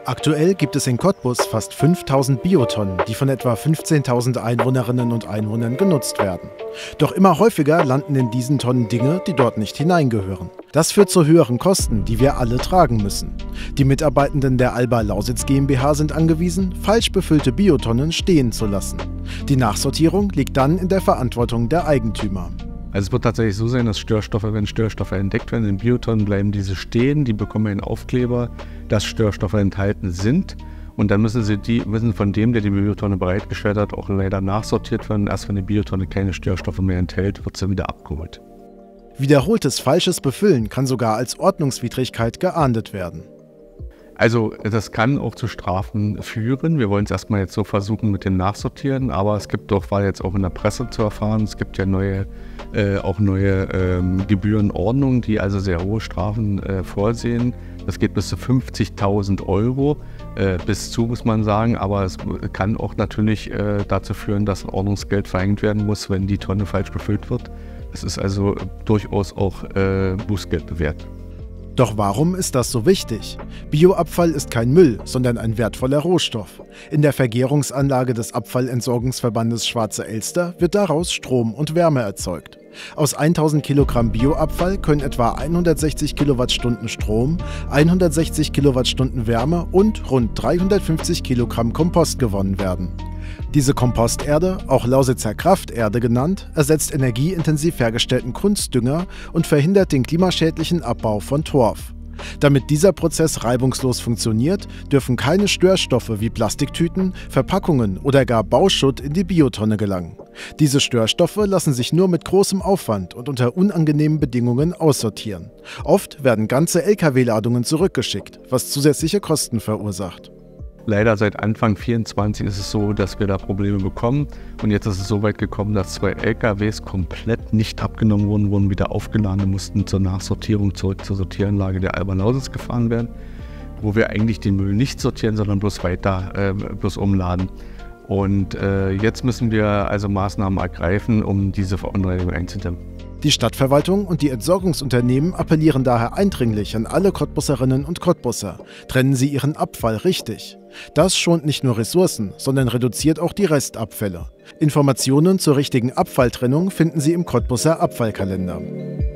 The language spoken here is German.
Aktuell gibt es in Cottbus fast 5000 Biotonnen, die von etwa 15.000 Einwohnerinnen und Einwohnern genutzt werden. Doch immer häufiger landen in diesen Tonnen Dinge, die dort nicht hineingehören. Das führt zu höheren Kosten, die wir alle tragen müssen. Die Mitarbeitenden der Alba Lausitz GmbH sind angewiesen, falsch befüllte Biotonnen stehen zu lassen. Die Nachsortierung liegt dann in der Verantwortung der Eigentümer. Also es wird tatsächlich so sein, dass wenn Störstoffe entdeckt werden in Biotonnen, bleiben diese stehen, die bekommen einen Aufkleber, dass Störstoffe enthalten sind. Und dann müssen von dem, der die Biotonne bereitgestellt hat, auch leider nachsortiert werden. Erst wenn die Biotonne keine Störstoffe mehr enthält, wird sie wieder abgeholt. Wiederholtes falsches Befüllen kann sogar als Ordnungswidrigkeit geahndet werden. Also das kann auch zu Strafen führen. Wir wollen es erstmal jetzt so versuchen mit dem Nachsortieren, aber es gibt doch, war jetzt auch in der Presse zu erfahren, es gibt ja neue Gebührenordnungen, die also sehr hohe Strafen vorsehen. Das geht bis zu 50.000 €, bis zu, muss man sagen, aber es kann auch natürlich dazu führen, dass ein Ordnungsgeld verhängt werden muss, wenn die Tonne falsch befüllt wird. Es ist also durchaus auch Bußgeld bewährt. Doch warum ist das so wichtig? Bioabfall ist kein Müll, sondern ein wertvoller Rohstoff. In der Vergärungsanlage des Abfallentsorgungsverbandes Schwarze Elster wird daraus Strom und Wärme erzeugt. Aus 1000 Kilogramm Bioabfall können etwa 160 Kilowattstunden Strom, 160 Kilowattstunden Wärme und rund 350 Kilogramm Kompost gewonnen werden. Diese Komposterde, auch Lausitzer Krafterde genannt, ersetzt energieintensiv hergestellten Kunstdünger und verhindert den klimaschädlichen Abbau von Torf. Damit dieser Prozess reibungslos funktioniert, dürfen keine Störstoffe wie Plastiktüten, Verpackungen oder gar Bauschutt in die Biotonne gelangen. Diese Störstoffe lassen sich nur mit großem Aufwand und unter unangenehmen Bedingungen aussortieren. Oft werden ganze Lkw-Ladungen zurückgeschickt, was zusätzliche Kosten verursacht. Leider seit Anfang 2024 ist es so, dass wir da Probleme bekommen. Und jetzt ist es so weit gekommen, dass 2 LKWs komplett nicht abgenommen wurden wieder aufgeladen, mussten zur Nachsortierung zurück zur Sortieranlage der Alba Lausitz gefahren werden, wo wir eigentlich den Müll nicht sortieren, sondern bloß umladen. Und jetzt müssen wir also Maßnahmen ergreifen, um diese Verunreinigung einzudämmen. Die Stadtverwaltung und die Entsorgungsunternehmen appellieren daher eindringlich an alle Cottbusserinnen und Cottbusser: Trennen Sie Ihren Abfall richtig. Das schont nicht nur Ressourcen, sondern reduziert auch die Restabfälle. Informationen zur richtigen Abfalltrennung finden Sie im Cottbusser Abfallkalender.